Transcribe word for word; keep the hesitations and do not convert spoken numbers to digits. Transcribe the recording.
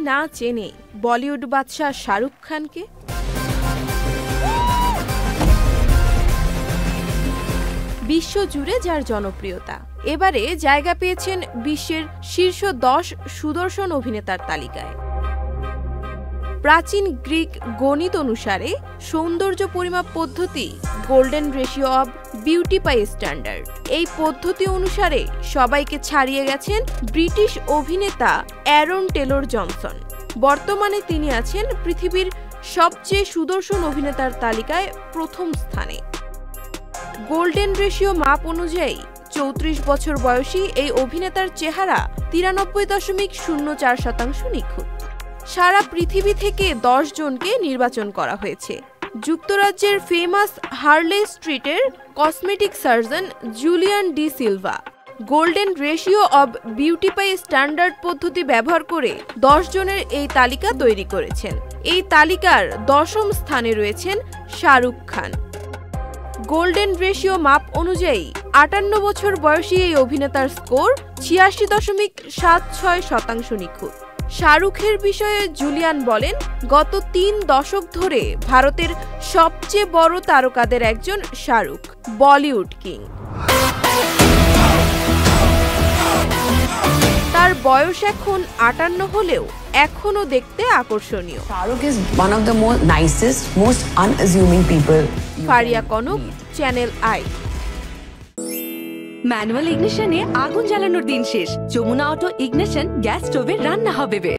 না চেনে বলিউড বাদশাহ শাহরুখ খানকে? বিশ্বজুড়ে যার জনপ্রিয়তা, এবারে জায়গা পেয়েছেন বিশ্বের শীর্ষ দশ সুদর্শন অভিনেতার তালিকায়। প্রাচীন গ্রিক গণিত অনুসারে সৌন্দর্য পরিমাপ পদ্ধতি golden ratio of beauty by standard. এই পদ্ধতি অনুসারে সবাইকে ছাড়িয়ে গেছেন ব্রিটিশ অভিনেতা অ্যারন টেলর জনসন। বর্তমানে তিনি আছেন পৃথিবীর সবচেয়ে সুদর্শন অভিনেতার তালিকায় প্রথম স্থানে। গোল্ডেন রেশিও মাপ অনুযায়ী চৌত্রিশ বছর বয়সী এই অভিনেতার চেহারা তিরানব্বই দশমিক শূন্য চার শতাংশ নিখুঁত। সারা পৃথিবী থেকে দশ জনকে নির্বাচন করা হয়েছে। যুক্তরাজ্যের ফেমাস হার্লে স্ট্রিটের cosmetic surgeon Julian de Silva golden ratio of beauty by standard পদ্ধতি ব্যবহার করে দশ জনের এই তালিকা তৈরি করেছেন। এই তালিকার দশম স্থানে রয়েছেন শাহরুখ খান। গোল্ডেন রেশিও মাপ অনুযায়ী আটান্ন বছর বয়সী এই অভিনেতার স্কোর ছিয়াশি দশমিক সাত ছয় শতাংশ নিখুঁত। শাহরুখের বিষয়ে জুলিয়ান বলেন, গত তিন দশক ধরে ভারতের সবচেয়ে বড় তারকাদের একজন শাহরুখ, বলিউড কিং। তার বয়স এখন আটান্ন হলেও এখনো দেখতে আকর্ষণীয়। Shahrukh is one of the most nicest, most unassuming people. Faria Konok, channel I. Manual ইগনিশনে আগুন জ্বালানোর দিন শেষ। যমুনা অটো ইগনিশন গ্যাস স্টোভে রান্না হবে।